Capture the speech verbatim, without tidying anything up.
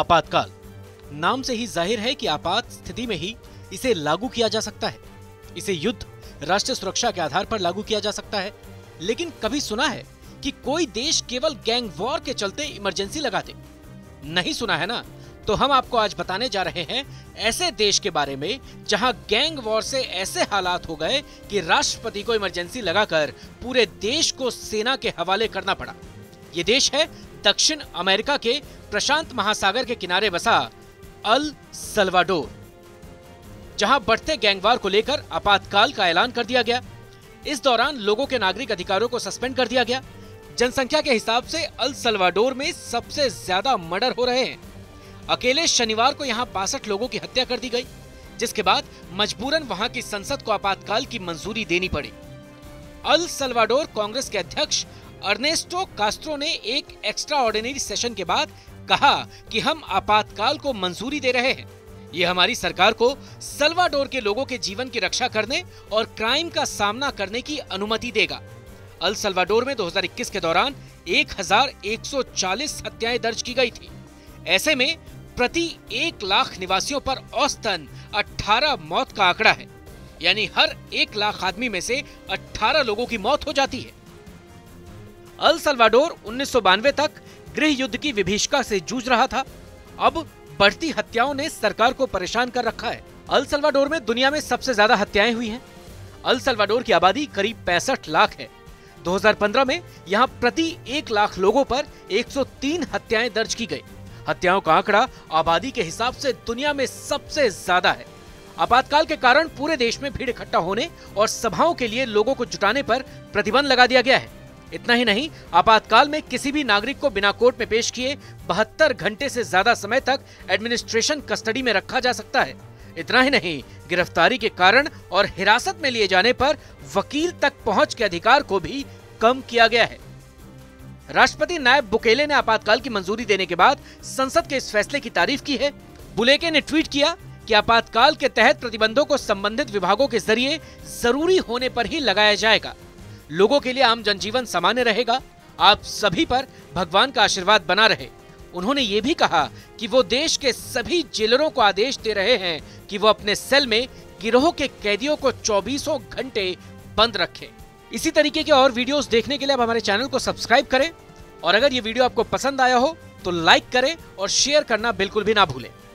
आपातकाल। नाम से ही जाहिर है कि आपात स्थिति में ही इसे लागू किया जा सकता है। इसे युद्ध, राष्ट्रीय सुरक्षा के आधार पर लागू किया जा सकता है। लेकिन कभी सुना है कि कोई देश केवल गैंग वॉर के चलते इमरजेंसी लगा दे? नहीं सुना है ना? तो हम आपको आज बताने जा रहे हैं ऐसे देश के बारे में जहां गैंग वॉर से ऐसे हालात हो गए कि राष्ट्रपति को इमरजेंसी लगाकर पूरे देश को सेना के हवाले करना पड़ा। ये देश है दक्षिण अमेरिका के प्रशांत महासागर के किनारे बसा अल सल्वाडोर, जहां बढ़ते गैंगवार को लेकर आपातकाल का ऐलान कर दिया गया। इस दौरान लोगों के नागरिक अधिकारों को सस्पेंड कर दिया गया। जनसंख्या के हिसाब से अल सल्वाडोर में सबसे ज्यादा मर्डर हो रहे हैं। अकेले शनिवार को यहां बासठ लोगों की हत्या कर दी गई, जिसके बाद मजबूरन वहां की संसद को आपातकाल की मंजूरी देनी पड़ी। अल सल्वाडोर कांग्रेस के अध्यक्ष अर्नेस्टो कास्ट्रो ने एक एक्स्ट्रा ऑर्डिनरी सेशन के बाद कहा कि हम आपातकाल को मंजूरी दे रहे हैं। ये हमारी सरकार को सल्वाडोर के लोगों के जीवन की रक्षा करने और क्राइम का सामना करने की अनुमति देगा। अल सल्वाडोर में दो हज़ार इक्कीस के दौरान एक हज़ार एक सौ चालीस हत्याएं दर्ज की गई थी। ऐसे में प्रति एक लाख निवासियों पर औसतन अठारह मौत का आंकड़ा है, यानी हर एक लाख आदमी में से अठारह लोगों की मौत हो जाती है। अल सल्वाडोर उन्नीस सौ बानवे तक गृह युद्ध की विभीषिका से जूझ रहा था। अब बढ़ती हत्याओं ने सरकार को परेशान कर रखा है। अल सल्वाडोर में दुनिया में सबसे ज्यादा हत्याएं हुई हैं। अल सल्वाडोर की आबादी करीब पैंसठ लाख है। दो हज़ार पंद्रह में यहां प्रति एक लाख लोगों पर एक सौ तीन हत्याएं दर्ज की गई। हत्याओं का आंकड़ा आबादी के हिसाब से दुनिया में सबसे ज्यादा है। आपातकाल के कारण पूरे देश में भीड़ इकट्ठा होने और सभाओं के लिए लोगों को जुटाने पर प्रतिबंध लगा दिया गया है। इतना ही नहीं, आपातकाल में किसी भी नागरिक को बिना कोर्ट में पेश किए बहत्तर घंटे से ज्यादा समय तक एडमिनिस्ट्रेशन कस्टडी में रखा जा सकता है। इतना ही नहीं, गिरफ्तारी के कारण और हिरासत में लिए जाने पर वकील तक पहुंच के अधिकार को भी कम किया गया है। राष्ट्रपति नायब बुकेले ने आपातकाल की मंजूरी देने के बाद संसद के इस फैसले की तारीफ की है। बुकेले ने ट्वीट किया कि आपातकाल के तहत प्रतिबंधों को संबंधित विभागों के जरिए जरूरी होने पर ही लगाया जाएगा। लोगों के लिए आम जनजीवन सामान्य रहेगा। आप सभी पर भगवान का आशीर्वाद बना रहे। उन्होंने ये भी कहा कि वो देश के सभी जेलरों को आदेश दे रहे हैं कि वो अपने सेल में गिरोह के कैदियों को चौबीसों घंटे बंद रखें। इसी तरीके के और वीडियोस देखने के लिए आप हमारे चैनल को सब्सक्राइब करें और अगर ये वीडियो आपको पसंद आया हो तो लाइक करें और शेयर करना बिल्कुल भी ना भूलें।